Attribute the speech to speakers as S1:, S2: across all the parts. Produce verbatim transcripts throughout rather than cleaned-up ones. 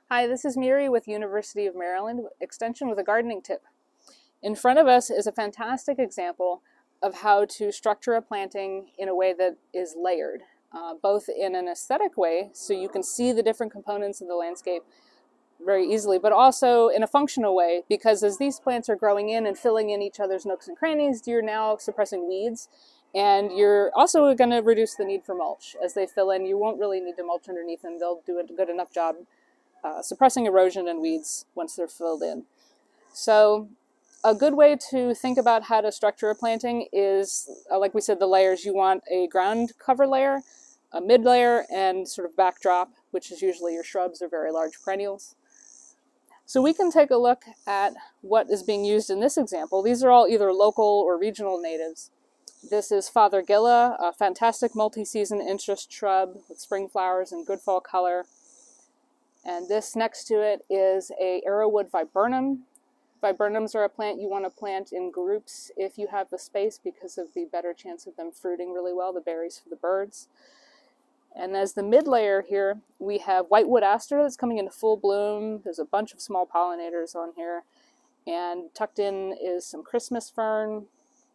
S1: Hi, this is Miri with University of Maryland Extension with a gardening tip. In front of us is a fantastic example of how to structure a planting in a way that is layered, uh, both in an aesthetic way, so you can see the different components of the landscape very easily, but also in a functional way, because as these plants are growing in and filling in each other's nooks and crannies, you're now suppressing weeds, and you're also going to reduce the need for mulch. As they fill in, you won't really need to mulch underneath them. They'll do a good enough job Uh, suppressing erosion and weeds once they're filled in. So a good way to think about how to structure a planting is, uh, like we said, the layers. You want a ground cover layer, a mid layer, and sort of backdrop, which is usually your shrubs or very large perennials. So we can take a look at what is being used in this example. These are all either local or regional natives. This is Fothergilla, a fantastic multi-season interest shrub with spring flowers and good fall color. And this next to it is a arrowwood viburnum. Viburnums are a plant you want to plant in groups if you have the space because of the better chance of them fruiting really well, the berries for the birds. And as the mid layer here, we have whitewood aster that's coming into full bloom. There's a bunch of small pollinators on here. And tucked in is some Christmas fern.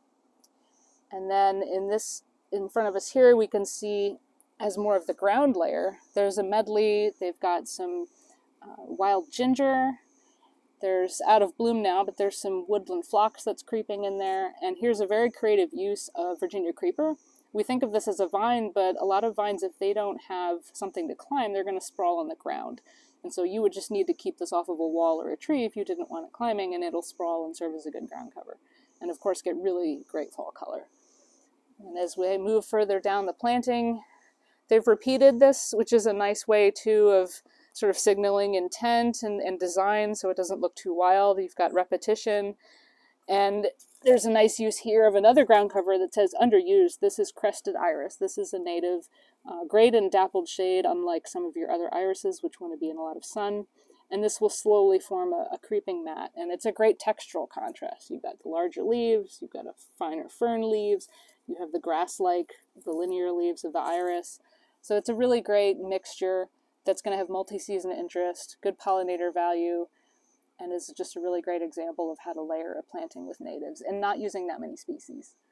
S1: And then in this, in front of us here, we can see as more of the ground layer, there's a medley. They've got some uh, wild ginger. There's out of bloom now, but there's some woodland phlox that's creeping in there. And here's a very creative use of Virginia creeper. We think of this as a vine, but a lot of vines, if they don't have something to climb, they're going to sprawl on the ground. And so you would just need to keep this off of a wall or a tree if you didn't want it climbing, and it'll sprawl and serve as a good ground cover. And of course, get really great fall color. And as we move further down the planting, they've repeated this, which is a nice way, too, of sort of signaling intent and, and design so it doesn't look too wild. You've got repetition. And there's a nice use here of another ground cover that says underused. This is crested iris. This is a native, uh, great in dappled shade, unlike some of your other irises, which want to be in a lot of sun. And this will slowly form a, a creeping mat. And it's a great textural contrast. You've got the larger leaves, you've got a finer fern leaves, you have the grass-like, the linear leaves of the iris. So it's a really great mixture that's going to have multi-season interest, good pollinator value, and is just a really great example of how to layer a planting with natives and not using that many species.